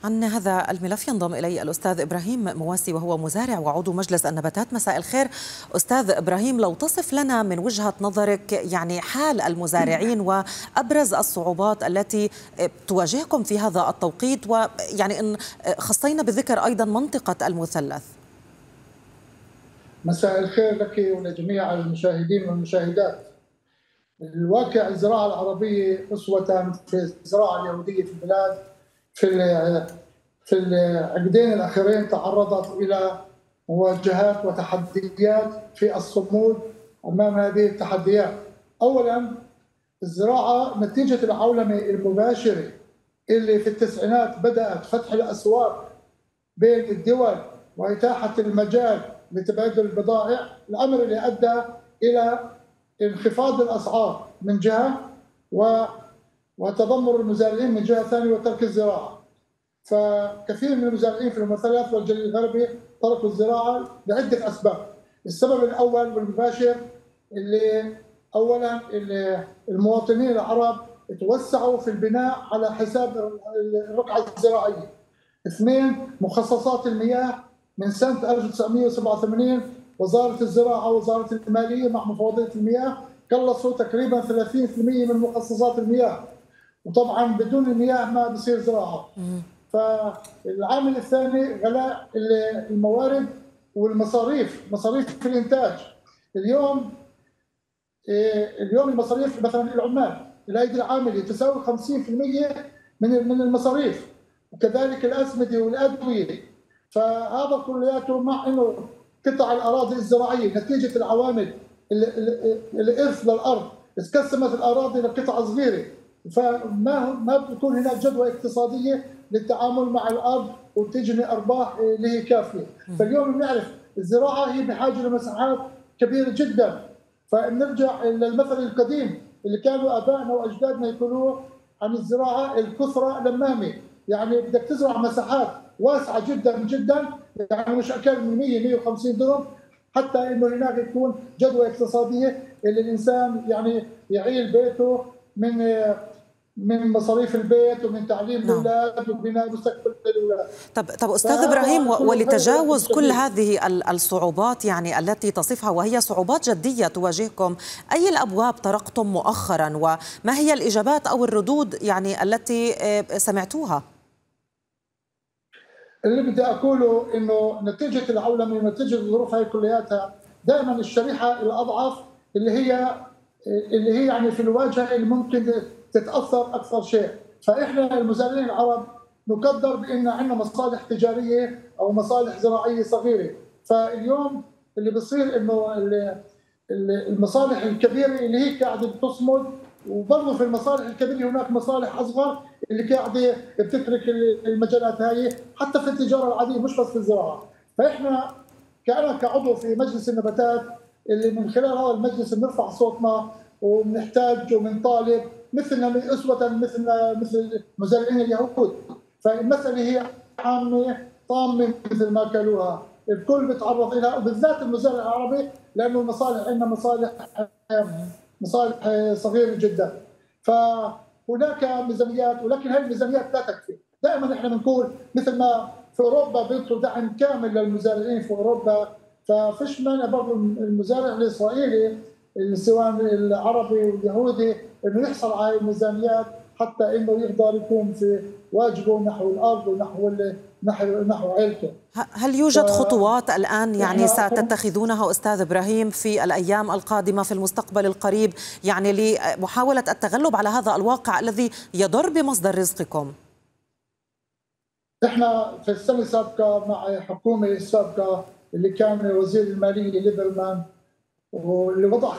عن هذا الملف ينضم إلي الأستاذ إبراهيم مواسي وهو مزارع وعضو مجلس النباتات. مساء الخير أستاذ إبراهيم، لو تصف لنا من وجهة نظرك يعني حال المزارعين وأبرز الصعوبات التي تواجهكم في هذا التوقيت، ويعني إن خصينا بالذكر أيضا منطقة المثلث. مساء الخير لك ولجميع المشاهدين والمشاهدات. الواقع الزراعة العربية أسوة في الزراعة اليهودية في البلاد في العقدين الأخيرين تعرضت إلى مواجهات وتحديات في الصمود أمام هذه التحديات. أولاً الزراعة نتيجة العولمة المباشرة اللي في التسعينات بدأت فتح الأسواق بين الدول وإتاحة المجال لتبادل البضائع، الأمر اللي أدى إلى انخفاض الأسعار من جهة وتذمر المزارعين من جهة ثانية وترك الزراعة. فكثير من المزارعين في المثلث والجليل الغربي تركوا الزراعة لعدة أسباب. السبب الأول والمباشر أولا المواطنين العرب توسعوا في البناء على حساب الرقعة الزراعية. اثنين، مخصصات المياه من سنة 1987 وزارة الزراعة ووزارة المالية مع مفوضية المياه قلصوا تقريبا 30% من مخصصات المياه، وطبعا بدون المياه ما بصير زراعة. فالعامل الثاني غلاء الموارد والمصاريف، مصاريف في الإنتاج. اليوم المصاريف مثلا العمال الأيدي العاملة تساوي 50% من المصاريف، وكذلك الأسمدة والأدوية. فهذا كلياته مع انه قطع الاراضي الزراعيه نتيجه العوامل الارث للارض اتقسمت الاراضي لقطع صغيره، فما بتكون هناك جدوى اقتصاديه للتعامل مع الارض وتجني ارباح اللي هي كافيه. فاليوم بنعرف الزراعه هي بحاجه لمساحات كبيره جدا. فنرجع للمثل القديم اللي كانوا ابائنا واجدادنا يقولوه عن الزراعه: الكثره لمامه، يعني بدك تزرع مساحات واسعه جدا جدا، يعني مش اقل من 150 درهم حتى انه هناك يكون جدوى اقتصاديه اللي الانسان يعني يعيل بيته من مصاريف البيت ومن تعليم الاولاد وبناء مستقبل الاولاد. طب استاذ ابراهيم، ولتجاوز كل هذه الصعوبات يعني التي تصفها وهي صعوبات جديه تواجهكم، اي الابواب طرقتم مؤخرا وما هي الاجابات او الردود يعني التي سمعتوها؟ اللي بدي اقوله انه نتيجه العولمه ونتيجه الظروف هاي كلياتها دائما الشريحه الاضعف اللي هي يعني في الواجهه اللي ممكن تتاثر اكثر شيء. فاحنا المزارعين العرب نقدر بان عندنا مصالح تجاريه او مصالح زراعيه صغيره. فاليوم اللي بصير انه المصالح الكبيره اللي هي قاعده بتصمد، وبرضه في المصالح الكبيره هناك مصالح اصغر اللي قاعده بتترك المجالات هاي حتى في التجاره العاديه مش بس في الزراعه. فاحنا كأنا كعضو في مجلس النباتات اللي من خلال هذا المجلس بنرفع صوتنا وبنحتاج وبنطالب مثلنا اسوه مثل مزارعين اليهود. فالمساله هي عامه طامه مثل ما قالوها، الكل بيتعرض لها وبالذات المزارع العربي لانه المصالح عندنا مصالح صغيره جدا. فهناك ميزانيات، ولكن هذه الميزانيات لا تكفي. دائما احنا بنقول مثل ما في اوروبا بيعطوا دعم كامل للمزارعين في اوروبا، ففيش مانع برضه المزارع الاسرائيلي سواء العربي واليهودي انه يحصل على الميزانيات حتى انه يقدر يكون في واجبه نحو الارض ونحو عائلته. هل يوجد خطوات الان يعني ستتخذونها استاذ ابراهيم في الايام القادمه في المستقبل القريب يعني لمحاوله التغلب على هذا الواقع الذي يضر بمصدر رزقكم؟ احنا في السنه السابقه مع الحكومه السابقه اللي كان وزير الماليه ليبرمان، واللي وضع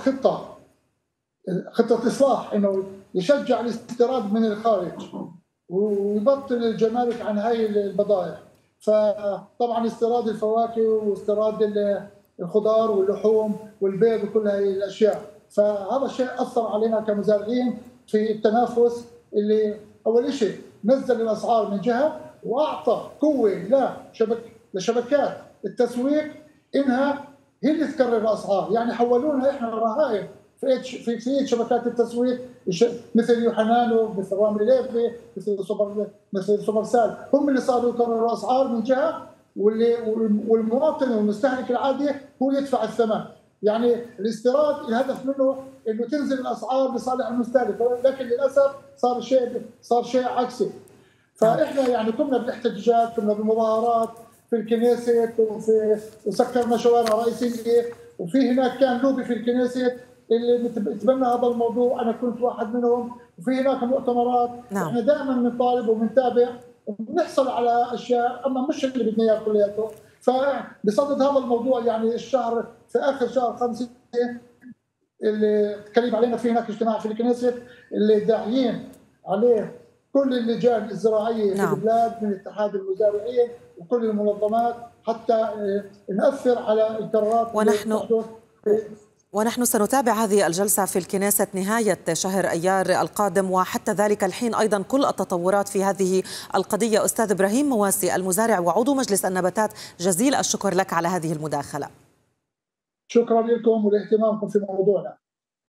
خطه اصلاح انه يشجع الاستيراد من الخارج ويبطل الجمارك عن هاي البضائع. فطبعا استيراد الفواكه واستيراد الخضار واللحوم والبيض وكل هاي الاشياء، فهذا الشيء اثر علينا كمزارعين في التنافس. اللي اول شيء نزل الاسعار من جهه واعطى قوه لشبكات التسويق انها هي اللي تقرر الاسعار، يعني حولونا احنا رهائن في شبكات التسويق مثل يوحنانو، مثل رامي ليفي، مثل سوبرسال، هم اللي صاروا يقرروا الاسعار من جهه، والمواطن والمستهلك العادي هو يدفع الثمن. يعني الاستيراد الهدف منه انه تنزل الاسعار لصالح المستهلك، لكن للاسف صار شيء عكسي. فاحنا يعني كنا بالاحتجاجات، كنا بالمظاهرات في الكنيست، وسكرنا شوارع رئيسيه، وفي هناك كان لوبي في الكنيست اللي بتبنى هذا الموضوع، انا كنت واحد منهم، وفي هناك مؤتمرات. احنا دائما بنطالب وبنتابع وبنحصل على اشياء، اما مش اللي بدنا اياه كلياته. فبصدد هذا الموضوع يعني الشهر، في اخر شهر 5 اللي تكلم علينا في هناك اجتماع في الكنيست اللي داعيين عليه كل اللجان الزراعيه في البلاد من اتحاد المزارعين وكل المنظمات، حتى نأثر على القرارات. ونحن سنتابع هذه الجلسة في الكنيسة نهاية شهر أيار القادم، وحتى ذلك الحين أيضا كل التطورات في هذه القضية. أستاذ إبراهيم مواسي المزارع وعضو مجلس النباتات، جزيل الشكر لك على هذه المداخلة. شكرا لكم ولاهتمامكم في موضوعنا.